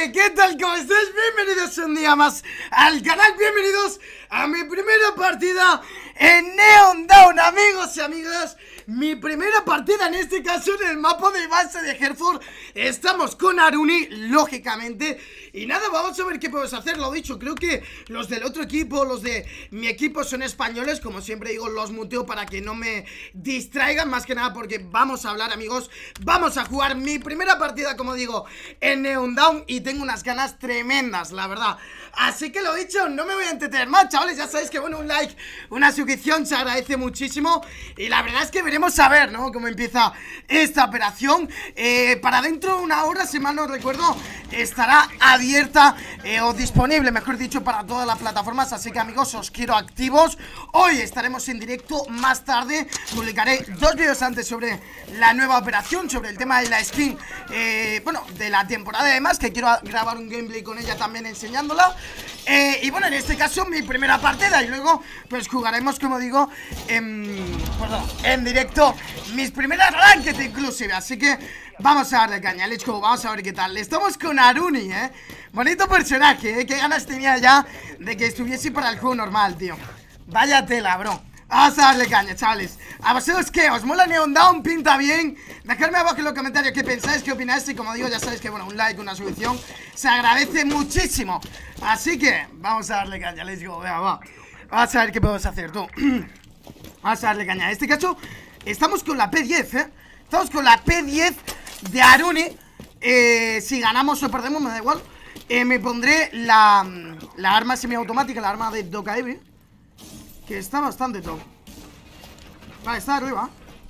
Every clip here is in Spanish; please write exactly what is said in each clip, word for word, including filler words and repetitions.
Oye, ¿qué tal? ¿Cómo estáis? Bienvenidos un día más al canal, bienvenidos a mi primera partida en Neon Down, amigos y amigas. Mi primera partida en este caso en el mapa de base de Hereford. Estamos con Aruni, lógicamente. Y nada, vamos a ver qué podemos hacer. Lo dicho, creo que los del otro equipo, los de mi equipo son españoles. Como siempre digo, los muteo para que no me distraigan. Más que nada porque vamos a hablar, amigos. Vamos a jugar mi primera partida, como digo, en Neon Down. Y tengo unas ganas tremendas, la verdad. Así que lo dicho, no me voy a entretener más, chavales. Ya sabéis que, bueno, un like, una suscripción se agradece muchísimo. Y la verdad es que veremos a ver, ¿no? Cómo empieza esta operación. eh, Para dentro de una hora, si mal no recuerdo, estará abierta eh, o disponible, mejor dicho, para todas las plataformas. Así que, amigos, os quiero activos. Hoy estaremos en directo. Más tarde publicaré dos vídeos antes sobre la nueva operación, sobre el tema de la skin, eh, bueno, de la temporada. Además, que quiero grabar un gameplay con ella también enseñándola. Eh, y bueno, en este caso mi primera partida. Y luego pues jugaremos, como digo, en, perdón, en directo mis primeras ranked inclusive. Así que vamos a darle caña, let's go, vamos a ver qué tal. Estamos con Aruni, eh bonito personaje, eh, qué ganas tenía ya de que estuviese para el juego normal, tío. Vaya tela, bro. Vamos a darle caña, chavales. ¿A vosotros qué? ¿Os mola Neon Down? ¿Pinta bien? Dejadme abajo en los comentarios qué pensáis, qué opináis. Y como digo, ya sabéis que, bueno, un like, una suscripción se agradece muchísimo. Así que vamos a darle caña, let's go, venga, va. Vamos a ver qué podemos hacer, tú. Vamos a darle caña. En este caso, estamos con la P diez, ¿eh? Estamos con la P diez de Aruni. eh, Si ganamos o perdemos, me da igual. eh, Me pondré la, la arma semiautomática, la arma de Dokkaebi, que está bastante top. Vale, está arriba.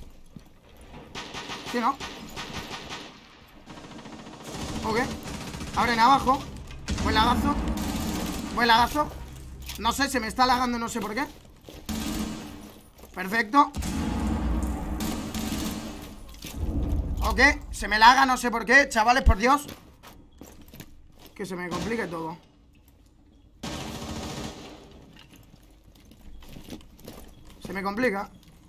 Sí, ¿no? Ok. Abren abajo. Buen lagazo. Buen lagazo. No sé, se me está lagando, no sé por qué. Perfecto. Ok, se me laga, no sé por qué, chavales, por Dios. Que se me complique todo. Se me complica.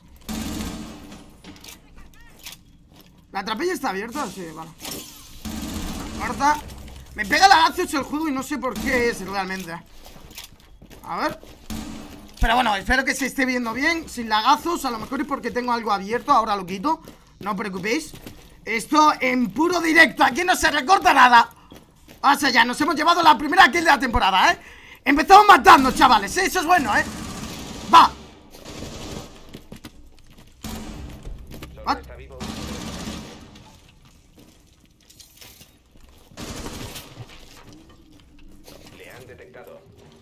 ¿La trapilla está abierta? Sí, vale. Corta. Me pega lagazos el juego y no sé por qué es realmente. A ver. Pero bueno, espero que se esté viendo bien. Sin lagazos, a lo mejor es porque tengo algo abierto. Ahora lo quito, no os preocupéis. Esto en puro directo, aquí no se recorta nada. O sea, ya nos hemos llevado la primera kill de la temporada, ¿eh? Empezamos matando, chavales, ¿eh? Eso es bueno, ¿eh? Va. What? Le han detectado.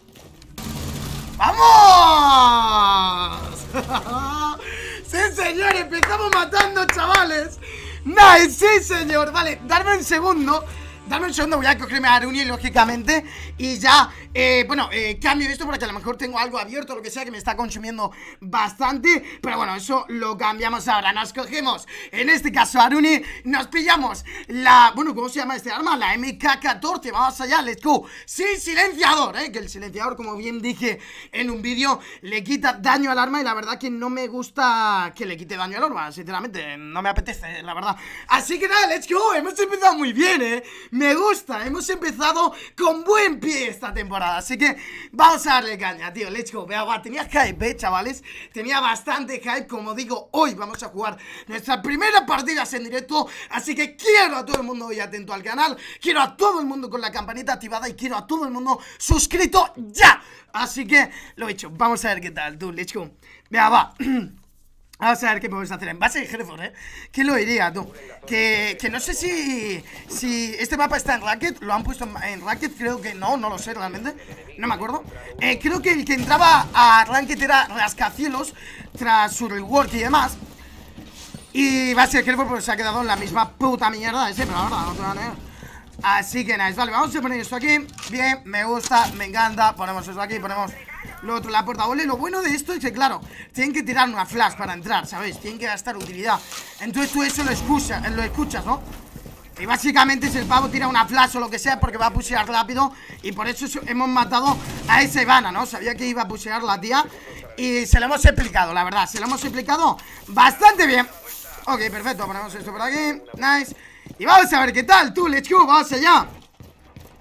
¡Vamos! ¡Sí, señor! Empezamos matando, chavales. ¡Nice! ¡Sí, señor! Vale, darme un segundo. Dame un segundo, voy a cogerme a Aruni, lógicamente. Y ya, eh, bueno, eh, cambio esto porque a lo mejor tengo algo abierto, lo que sea, que me está consumiendo bastante. Pero bueno, eso lo cambiamos ahora. Nos cogemos, en este caso, Aruni. Nos pillamos la, bueno, ¿cómo se llama este arma? La M K catorce, vamos allá, let's go. Sin silenciador, eh, que el silenciador, como bien dije en un vídeo, le quita daño al arma. Y la verdad que no me gusta que le quite daño al arma, sinceramente, no me apetece, la verdad. Así que nada, let's go, hemos empezado muy bien, eh. Me gusta, hemos empezado con buen pie esta temporada. Así que vamos a darle caña, tío, let's go. Vea, va, tenía hype, eh, chavales. Tenía bastante hype, como digo. Hoy vamos a jugar nuestras primeras partidas en directo. Así que quiero a todo el mundo hoy atento al canal. Quiero a todo el mundo con la campanita activada. Y quiero a todo el mundo suscrito ya. Así que, lo he hecho, vamos a ver qué tal, tú, let's go. Vea, va. Vamos a ver qué podemos hacer en base de Hereford, ¿eh? ¿Qué lo diría, tú? Que, que no sé si si este mapa está en Ranked. Lo han puesto en, en Ranked, creo que no, no lo sé realmente. No me acuerdo. eh, Creo que el que entraba a Ranked era Rascacielos, tras su rework y demás. Y base de Hereford pues se ha quedado en la misma puta mierda de siempre, la verdad, no te voy a negar. Así que nice, vale, vamos a poner esto aquí. Bien, me gusta, me encanta. Ponemos esto aquí, ponemos lo otro, la puerta vole. Lo bueno de esto es que, claro, tienen que tirar una flash para entrar, ¿sabéis? Tienen que gastar utilidad. Entonces tú eso lo escuchas, lo escuchas, ¿no? Y básicamente si el pavo tira una flash o lo que sea, porque va a pushear rápido. Y por eso hemos matado a esa Ivana, ¿no? Sabía que iba a pushear la tía. Y se lo hemos explicado, la verdad. Se lo hemos explicado bastante bien. Ok, perfecto, ponemos esto por aquí. Nice. Y vamos a ver qué tal, tú, let's go, vamos allá.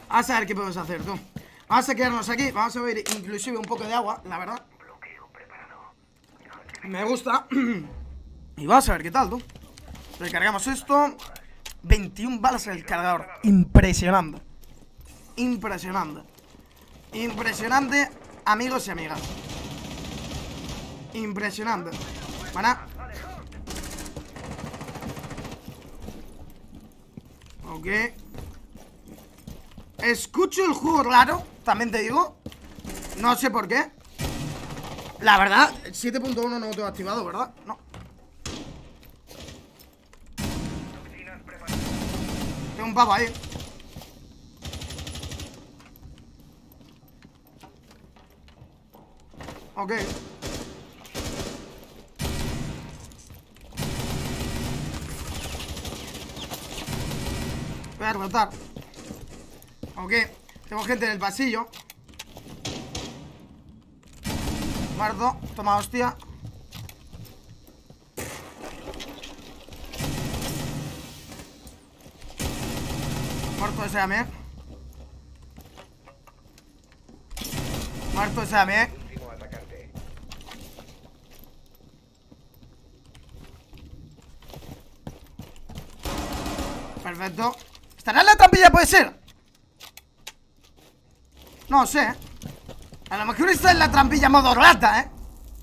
Vamos a ver qué podemos hacer, tú. Vamos a quedarnos aquí. Vamos a ver inclusive un poco de agua, la verdad. Me gusta. Y vamos a ver qué tal, tú. Recargamos esto. veintiún balas en el cargador. Impresionante. Impresionante. Impresionante, amigos y amigas. Impresionante. Bueno. Ok. Escucho el juego raro, también te digo. No sé por qué. La verdad, siete punto uno no lo tengo activado, ¿verdad? No. Tengo un pavo ahí. Ok. Voy a rotar. Ok. Tengo gente en el pasillo. Muerto. Toma hostia. Muerto ese también. Muerto ese también. Perfecto. ¿Estará en la trampilla? ¿Puede ser? No sé. A lo mejor está en la trampilla modo rata, ¿eh?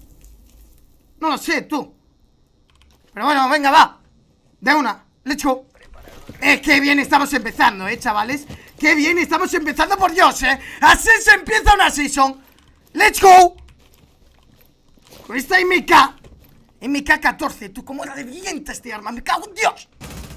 No lo sé, tú. Pero bueno, venga, va. De una, let's go. Eh, qué bien estamos empezando, eh, chavales. Qué bien estamos empezando, por Dios, eh. Así se empieza una season. Let's go. Con esta M K M K catorce, tú, cómo la revienta este arma. Me cago en Dios.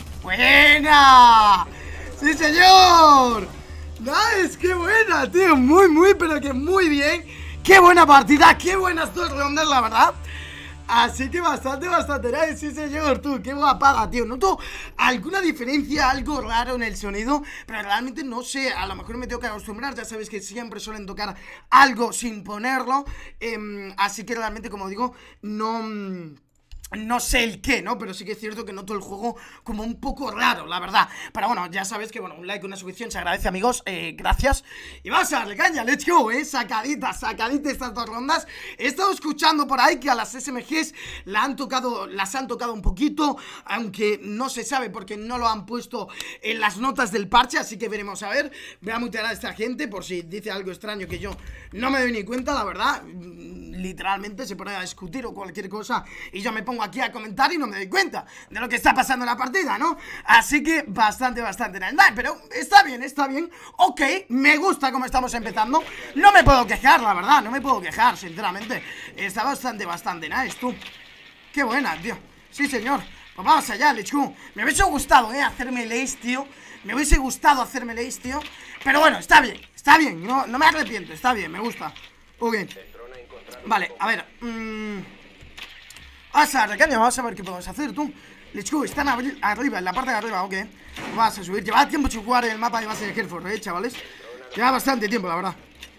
¡Buena! ¡Sí, señor! ¡Nice! ¡Qué buena, tío! Muy, muy, pero que muy bien. ¡Qué buena partida! ¡Qué buenas dos rondas, la verdad! Así que bastante, bastante nice, sí, señor, tú. ¡Qué guapada, tío! Noto alguna diferencia, algo raro en el sonido, pero realmente no sé. A lo mejor me tengo que acostumbrar. Ya sabéis que siempre suelen tocar algo sin ponerlo. eh, Así que realmente, como digo, no... No sé el qué, ¿no? Pero sí que es cierto que noto el juego como un poco raro, la verdad. Pero bueno, ya sabéis que, bueno, un like, una suscripción se agradece, amigos, eh, gracias. Y vamos a darle caña, let's go, eh, sacadita, sacadita estas dos rondas. He estado escuchando por ahí que a las S M Gs la han tocado, las han tocado un poquito, aunque no se sabe porque no lo han puesto en las notas del parche, así que veremos a ver. Voy a mutear a esta gente por si dice algo extraño que yo no me doy ni cuenta, la verdad. Literalmente se pone a discutir o cualquier cosa y yo me pongo aquí a comentar y no me doy cuenta de lo que está pasando en la partida, ¿no? Así que bastante, bastante nada, pero está bien, está bien. Ok, me gusta cómo estamos empezando. No me puedo quejar, la verdad, no me puedo quejar, sinceramente. Está bastante, bastante nice, tú. Qué buena, tío. Sí, señor. Pues vamos allá, let's go. Me hubiese gustado, eh, hacerme el ace, tío. Me hubiese gustado hacerme el ace, tío. Pero bueno, está bien, está bien. No, no me arrepiento, está bien, me gusta. Ok. Vale, a ver. Mmm... Vamos a recaña, vamos a ver qué podemos hacer, tú. Let's go, están arriba, en la parte de arriba, ok. Vas a subir, lleva tiempo sin jugar en el mapa de base de Hereford, eh, chavales. Lleva bastante tiempo, la verdad.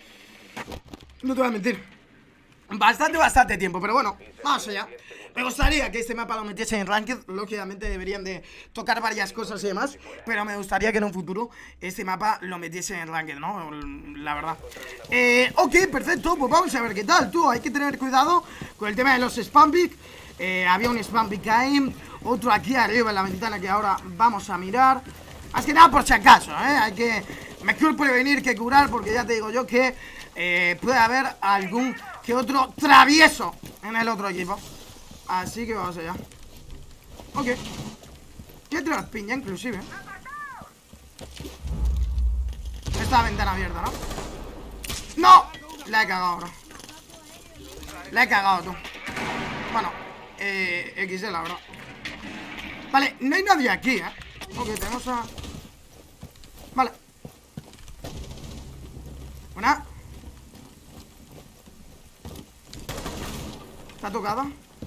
No te voy a mentir. Bastante, bastante tiempo, pero bueno, vamos allá. Me gustaría que este mapa lo metiese en Ranked. Lógicamente deberían de tocar varias cosas y demás, pero me gustaría que en un futuro este mapa lo metiese en Ranked, ¿no? La verdad. eh, Ok, perfecto, pues vamos a ver qué tal, tú. Hay que tener cuidado con el tema de los spam pick. eh, Había un spam pick ahí, otro aquí arriba en la ventana que ahora vamos a mirar. Más que nada por si acaso, ¿eh? Hay que... Mejor prevenir que curar, porque ya te digo yo que eh, puede haber algún que otro travieso en el otro equipo. Así que vamos allá. Ok. Ya tiene las piñas inclusive. Esta ventana abierta, ¿no? ¡No! La he cagado, bro. La he cagado, tú. Bueno, eh, X D, la verdad. Vale, no hay nadie aquí, ¿eh? Ok, tenemos a... Vale. Una. Está tocada.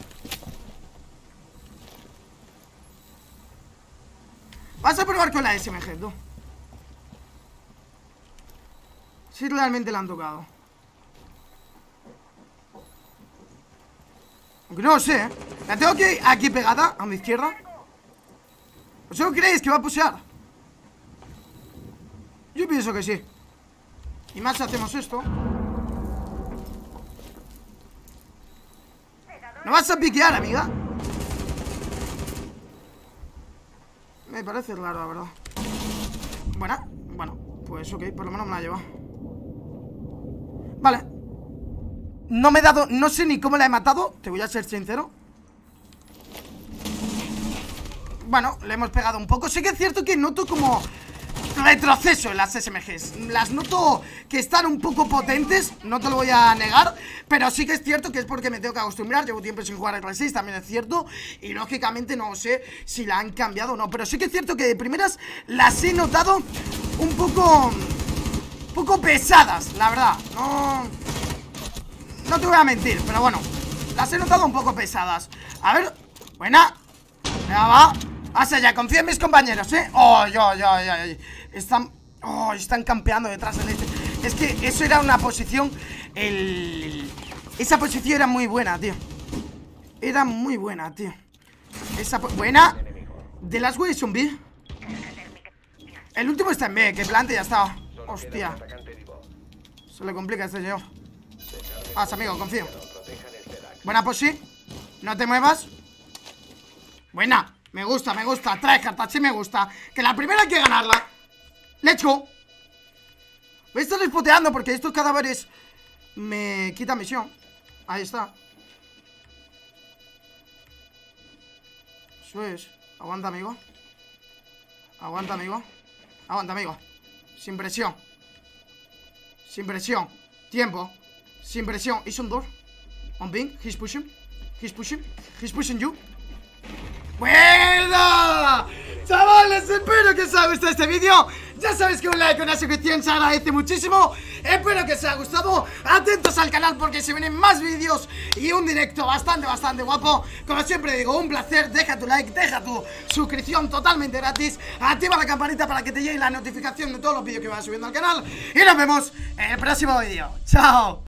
Vas a probar con la S M G, tú. Si realmente la han tocado. Aunque no lo sé, ¿eh? La tengo que aquí pegada, a mi izquierda. ¿Vosotros creéis que va a pusear? Yo pienso que sí. Y más si hacemos esto. ¿No vas a piquear, amiga? Me parece raro, la verdad. Buena, bueno, pues ok, por lo menos me la lleva. Vale. No me he dado, no sé ni cómo la he matado. Te voy a ser sincero. Bueno, le hemos pegado un poco. Sí que es cierto que noto como retroceso en las S M Gs. Las noto que están un poco potentes, no te lo voy a negar, pero sí que es cierto que es porque me tengo que acostumbrar. Llevo tiempo sin jugar R seis, también es cierto. Y lógicamente no sé si la han cambiado o no, pero sí que es cierto que de primeras las he notado un poco Un poco pesadas, la verdad. No No te voy a mentir, pero bueno, las he notado un poco pesadas. A ver, buena. Ya va. Hasta ya, confío en mis compañeros, ¿eh? Oh, yo, yo, yo, yo. Están... Oh, están campeando detrás del este. Es que eso era una posición... El... Esa posición era muy buena, tío. Era muy buena, tío. Esa... Buena. De las Way es un B. El último está en B, que plante ya está. Hostia. Se le complica a este señor. Vas, amigo, confío. Buena posi. No te muevas. Buena. Me gusta, me gusta. Trae cartas, sí me gusta. Que la primera hay que ganarla. Let's go. Voy a estar despoteando porque estos cadáveres me quitan misión. Ahí está. Eso es. Aguanta, amigo. Aguanta, amigo. Aguanta, amigo. Sin presión. Sin presión. Tiempo. Sin presión. Is on door. On ping. He's pushing. He's pushing. He's pushing you. ¡Buena! Chavales, espero que os haya gustado este vídeo. Ya sabéis que un like, una suscripción se agradece muchísimo. Espero que os haya gustado. Atentos al canal porque se vienen más vídeos y un directo bastante, bastante guapo. Como siempre digo, un placer. Deja tu like, deja tu suscripción totalmente gratis. Activa la campanita para que te llegue la notificación de todos los vídeos que vaya subiendo al canal. Y nos vemos en el próximo vídeo. ¡Chao!